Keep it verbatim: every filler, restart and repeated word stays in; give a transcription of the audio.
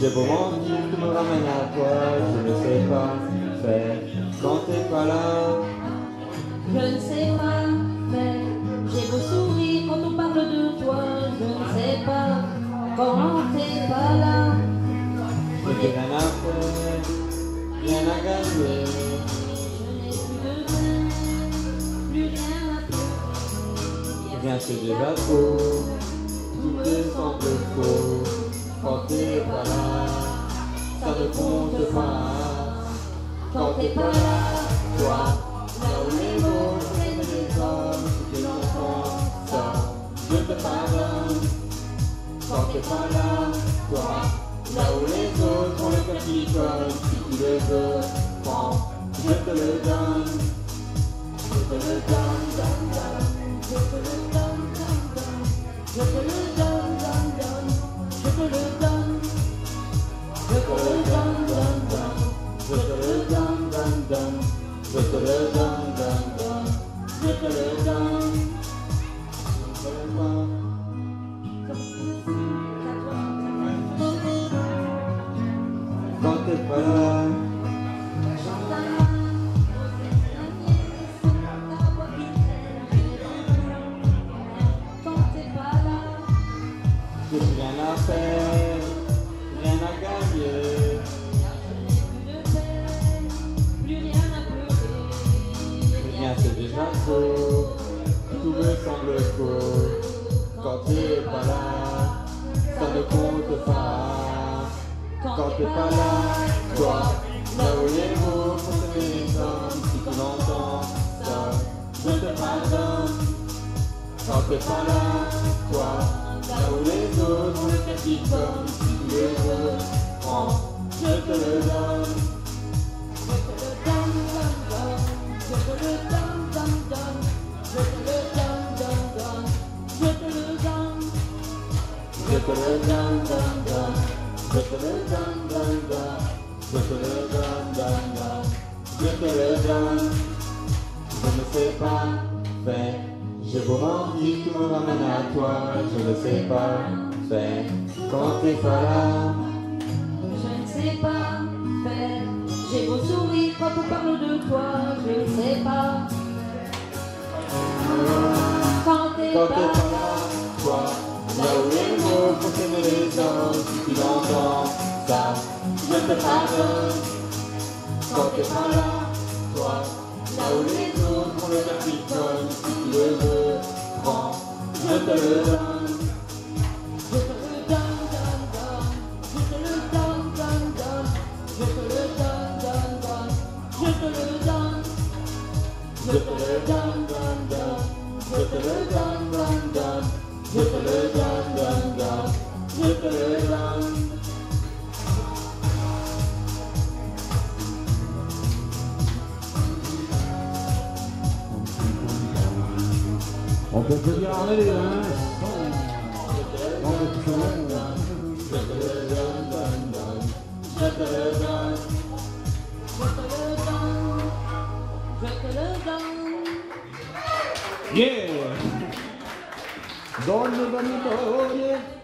J'ai beau mentir, tu me ramènes à toi, je ne sais pas faire quand t'es pas là. Je ne sais pas, mais j'ai beau sourire quand on parle de toi. Je ne sais pas quand t'es pas là. Je n'ai rien à faire, rien à gagner. Je n'ai plus de peine, plus rien à pleurer. Rien c'est déjà faux, tout me semble faux quand t'es pas là. Ça ne compte pas quand t'es pas là, toi. Là où les autres aiment les hommes, si tu l'entends, ça, je te pardonne. Quand t'es pas là, toi, là où les autres ont le cœur qui colle, si tu le veux, prends, je te le donne. Je te le donne, donne, donne, je te le donne, donne, donne, je te le donne, donne, donne, je te le donne. Je te le donne, donne, donne, je te le donne, donne, donne, je te le donne, donne, donne, je te le donne. Je ne sais pas. Quand t'es pas là, quand t'es pas là, j'ai rien à faire, rien à gagner. plus de peine, plus rien à pleurer. Rien c'est déjà faux, tout me semble faux. Quand t'es pas là, ça ne compte pas. Quand t'es pas là, toi, là où les mots font aimer les hommes, si tu l'entends, ça, je te pardonne. Quand t'es pas là, toi, là où les autres ont le cœur qui colle, si tu le veux, prends, je te le donne. Je te le donne, donne, donne, je te le donne, donne, donne, je te le donne, donne, donne, je te le donne. Je te le donne, donne, donne, je te le donne, donne, donne, je te le donne, donne, donne, je te le donne. Je ne sais pas faire, j'ai beau mentir, tu me ramènes à toi, je ne sais pas faire quand t'es pas là. Je ne sais pas faire, j'ai beau sourire quand on parle de toi. Je ne sais pas quand t'es Quand pas t'es pas là, toi, là où les mots font aimer les hommes, si tu l'entends, ça, je te pardonne. Quand t'es pas là, toi, là où les autres ont le cœur qui colle, si tu le veux, prends, je te le donne. Je te le donne, donne, donne, je te le donne, donne, donne, je te le donne, donne, donne, je te le donne. Je te le donne, donne, donne, je te le donne, donne, donne, je te le donne, donne, donne, je te le donne. On peut dire allez, hein. On peut tout faire. Je te le donne, donne, donne, je te le donne. Je te le donne, je te le donne. Yeah! Donne, donne, donne.